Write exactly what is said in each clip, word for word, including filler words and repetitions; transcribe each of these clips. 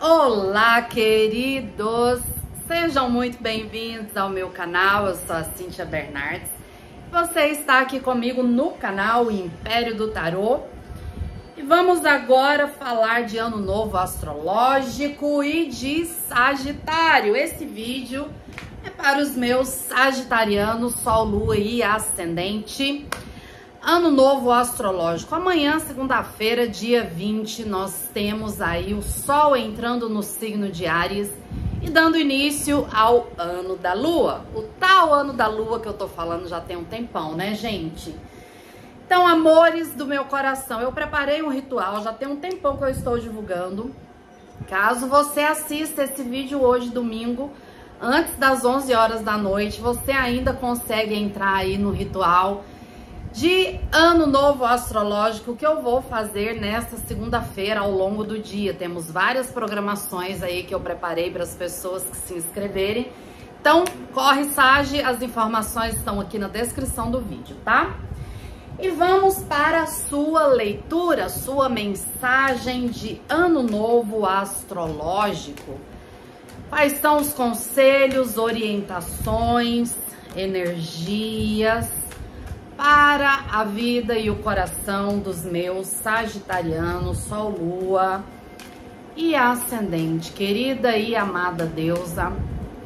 Olá, queridos! Sejam muito bem-vindos ao meu canal. Eu sou a Cíntia Bernardes. Você está aqui comigo no canal Império do Tarô. E vamos agora falar de Ano Novo Astrológico e de Sagitário. Esse vídeo é para os meus sagitarianos, Sol, Lua e Ascendente. Ano Novo Astrológico. Amanhã, segunda-feira, dia vinte, nós temos aí o Sol entrando no signo de Áries e dando início ao Ano da Lua. O tal Ano da Lua que eu tô falando já tem um tempão, né, gente? Então, amores do meu coração, eu preparei um ritual, já tem um tempão que eu estou divulgando. Caso você assista esse vídeo hoje, domingo, antes das onze horas da noite, você ainda consegue entrar aí no ritual de Ano Novo Astrológico que eu vou fazer nesta segunda-feira ao longo do dia. Temos várias programações aí que eu preparei para as pessoas que se inscreverem. Então, corre, Sage, as informações estão aqui na descrição do vídeo, tá? E vamos para a sua leitura, sua mensagem de Ano Novo Astrológico. Quais são os conselhos, orientações, energias para a vida e o coração dos meus sagitarianos, Sol, Lua e Ascendente? Querida e amada deusa,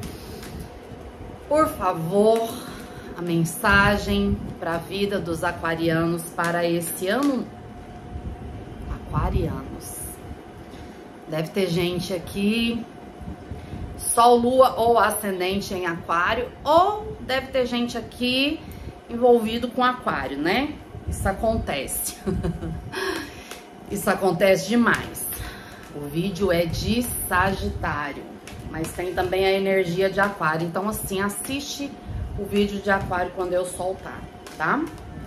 por favor, a mensagem para a vida dos aquarianos para esse ano. Aquarianos. Deve ter gente aqui, Sol, Lua ou Ascendente em Aquário, ou deve ter gente aqui envolvido com aquário, né? Isso acontece. Isso acontece demais. O vídeo é de Sagitário, mas tem também a energia de aquário. Então, assim, assiste o vídeo de aquário quando eu soltar, tá?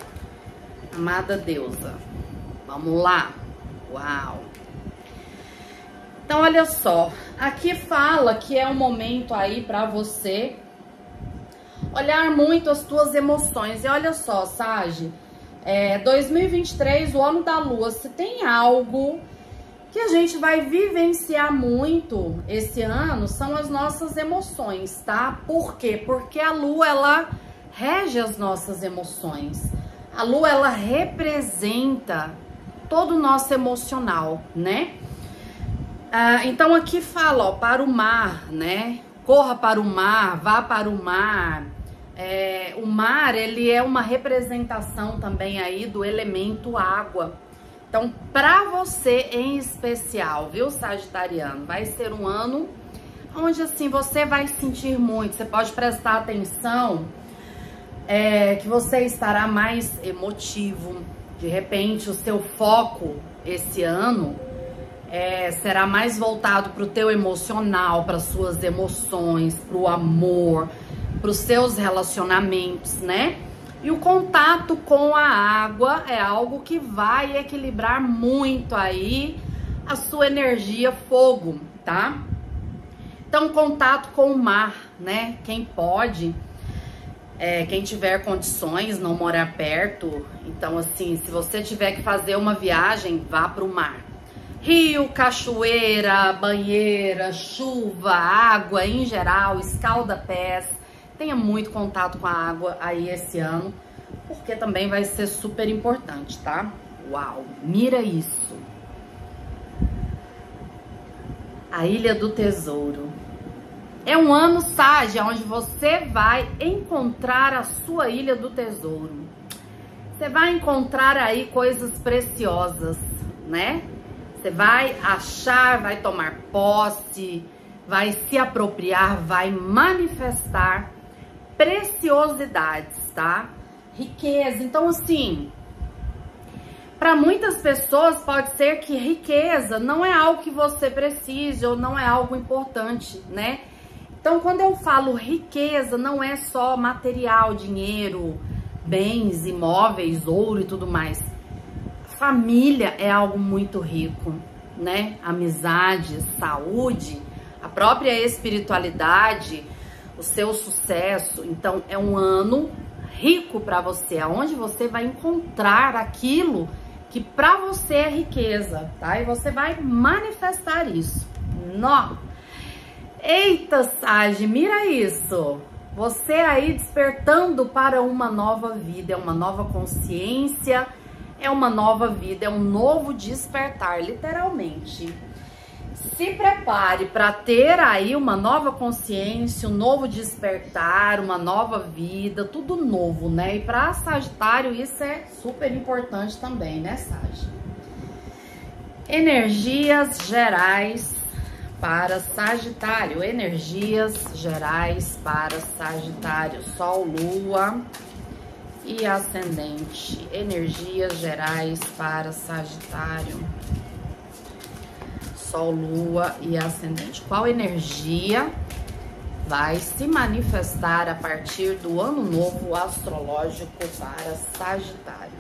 Amada deusa, vamos lá. Uau! Então, olha só. Aqui fala que é um momento aí pra você olhar muito as tuas emoções. E olha só, Sage, é, dois mil e vinte e três, o ano da Lua, se tem algo que a gente vai vivenciar muito esse ano, são as nossas emoções, tá? Por quê? Porque a Lua, ela rege as nossas emoções. A Lua, ela representa todo o nosso emocional, né? Ah, então aqui fala, ó, para o mar, né? Corra para o mar, vá para o mar. É, o mar, ele é uma representação também aí do elemento água. Então, para você em especial, viu, Sagitariano, vai ser um ano onde, assim, você vai sentir muito. Você pode prestar atenção é, que você estará mais emotivo. De repente, o seu foco esse ano é, será mais voltado para o teu emocional, para suas emoções, para o amor, para os seus relacionamentos, né? E o contato com a água é algo que vai equilibrar muito aí a sua energia fogo, tá? Então, contato com o mar, né? Quem pode, é, quem tiver condições, não morar perto. Então, assim, se você tiver que fazer uma viagem, vá para o mar. Rio, cachoeira, banheira, chuva, água em geral, escalda-pés. Tenha muito contato com a água aí esse ano, porque também vai ser super importante, tá? Uau, mira isso. A Ilha do Tesouro. É um ano, Sage, onde você vai encontrar a sua Ilha do Tesouro. Você vai encontrar aí coisas preciosas, né? Você vai achar, vai tomar posse, vai se apropriar, vai manifestar preciosidades, tá? Riqueza. Então, assim, para muitas pessoas pode ser que riqueza não é algo que você precise ou não é algo importante, né? Então, quando eu falo riqueza, não é só material, dinheiro, bens, imóveis, ouro e tudo mais. Família é algo muito rico, né? Amizade, saúde, a própria espiritualidade, o seu sucesso. Então, é um ano rico para você, aonde você vai encontrar aquilo que para você é riqueza, tá? E você vai manifestar isso Nó! Eita, Sage, mira isso! Você aí despertando para uma nova vida, é uma nova consciência, é uma nova vida, é um novo despertar, literalmente. Se prepare para ter aí uma nova consciência, um novo despertar, uma nova vida, tudo novo, né? E para Sagitário isso é super importante também, né, Sage? Energias gerais para Sagitário, energias gerais para Sagitário, Sol, Lua e Ascendente, energias gerais para Sagitário, Sol, Lua e Ascendente. Qual energia vai se manifestar a partir do ano novo astrológico para Sagitário?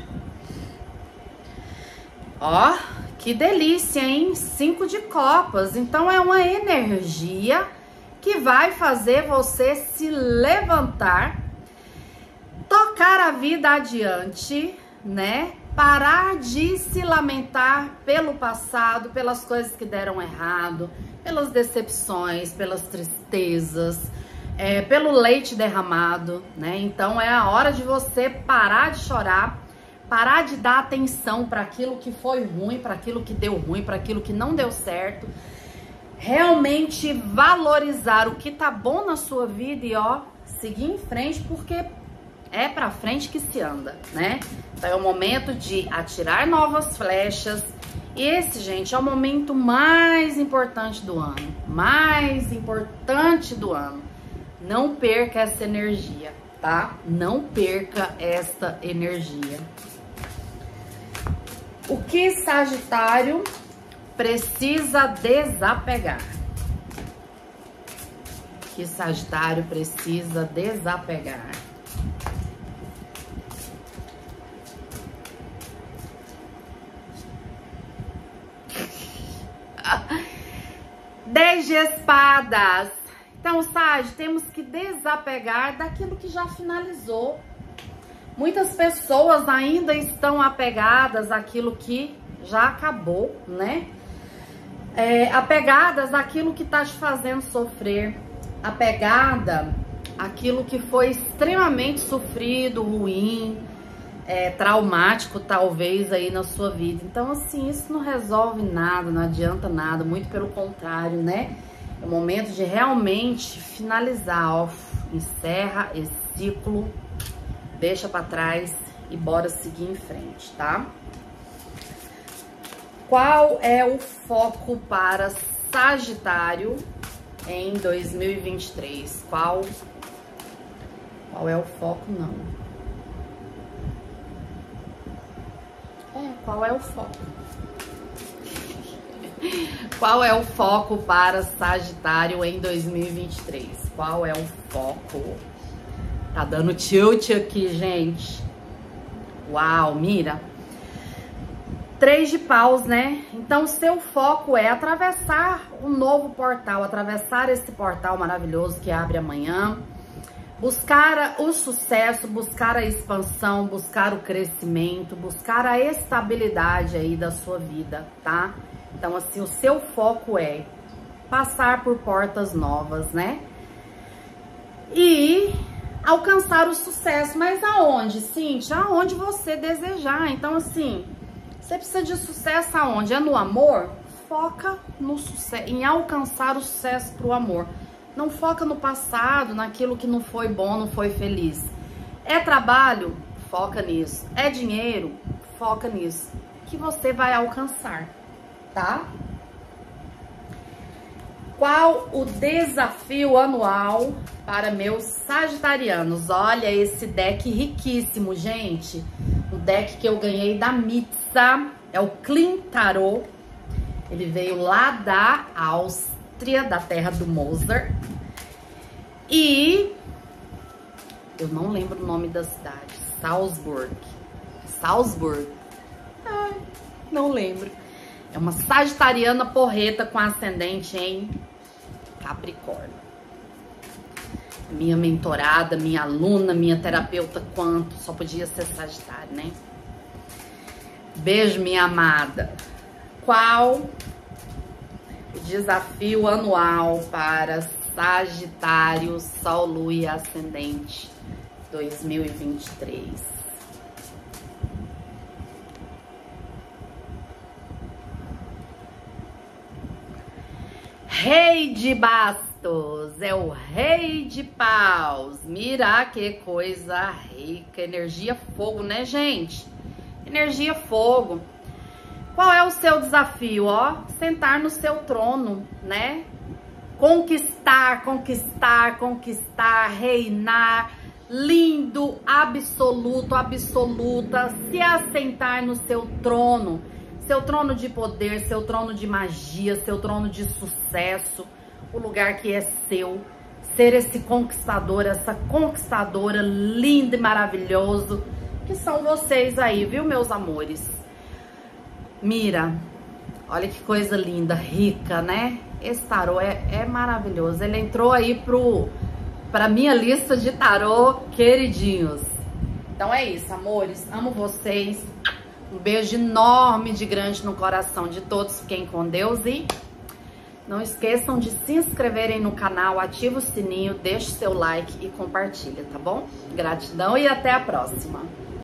Ó, que delícia, hein? Cinco de copas. Então é uma energia que vai fazer você se levantar, tocar a vida adiante, né? Parar de se lamentar pelo passado, pelas coisas que deram errado, pelas decepções, pelas tristezas, é, pelo leite derramado, né? Então é a hora de você parar de chorar, parar de dar atenção para aquilo que foi ruim, para aquilo que deu ruim, para aquilo que não deu certo. Realmente valorizar o que tá bom na sua vida e ó, seguir em frente, porque é pra frente que se anda, né? Então é o momento de atirar novas flechas. E esse, gente, é o momento mais importante do ano. Mais importante do ano. Não perca essa energia, tá? Não perca esta energia. O que Sagitário precisa desapegar? O que Sagitário precisa desapegar? Dez de espadas. Então, Sag, temos que desapegar daquilo que já finalizou. Muitas pessoas ainda estão apegadas àquilo que já acabou, né? É, apegadas àquilo que está te fazendo sofrer. Apegada àquilo que foi extremamente sofrido, ruim, é, traumático talvez aí na sua vida. Então assim, isso não resolve nada, não adianta nada, muito pelo contrário, né? É o momento de realmente finalizar, ó, encerra esse ciclo, deixa pra trás e bora seguir em frente, tá? Qual é o foco para Sagitário em dois mil e vinte e três? Qual, qual é o foco, não? É, qual é o foco? Qual é o foco para Sagitário em dois mil e vinte e três? Qual é o foco? Tá dando tilt aqui, gente. Uau, mira. Três de paus, né? Então, seu foco é atravessar um novo portal, atravessar esse portal maravilhoso que abre amanhã, buscar o sucesso, buscar a expansão, buscar o crescimento, buscar a estabilidade aí da sua vida, tá? Então, assim, o seu foco é passar por portas novas, né? E alcançar o sucesso. Mas aonde, Cíntia? Aonde você desejar. Então, assim, você precisa de sucesso aonde? É no amor? Foca no sucesso, em alcançar o sucesso pro amor. Não foca no passado, naquilo que não foi bom, não foi feliz. É trabalho? Foca nisso. É dinheiro? Foca nisso. Que você vai alcançar, tá? Qual o desafio anual para meus sagitarianos? Olha esse deck riquíssimo, gente. O deck que eu ganhei da Mitsa é o Clean Tarot. Ele veio lá da Áustria, da terra do Mozart. E eu não lembro o nome da cidade. Salzburg. Salzburg. Ai, não lembro. É uma sagitariana porreta com ascendente em Capricórnio. Minha mentorada, minha aluna, minha terapeuta quanto, só podia ser Sagitário, né? Beijo, minha amada. Qual o desafio anual para Sagitário, Sol, Lua e Ascendente dois mil e vinte e três. Rei de bastos, é o rei de paus. Mira que coisa rica, energia fogo, né, gente? Energia fogo. Qual é o seu desafio, ó? Sentar no seu trono, né? Conquistar, conquistar, conquistar, reinar, lindo, absoluto, absoluta, se assentar no seu trono. Seu trono de poder, seu trono de magia, seu trono de sucesso, o lugar que é seu. Ser esse conquistador, essa conquistadora linda e maravilhoso, que são vocês aí, viu, meus amores? Mira, olha que coisa linda, rica, né? Esse tarô é, é maravilhoso. Ele entrou aí pro, pra minha lista de tarô queridinhos. Então é isso, amores. Amo vocês. Um beijo enorme de grande no coração de todos. Fiquem com Deus e não esqueçam de se inscreverem no canal, ativa o sininho, deixe seu like e compartilha, tá bom? Gratidão e até a próxima.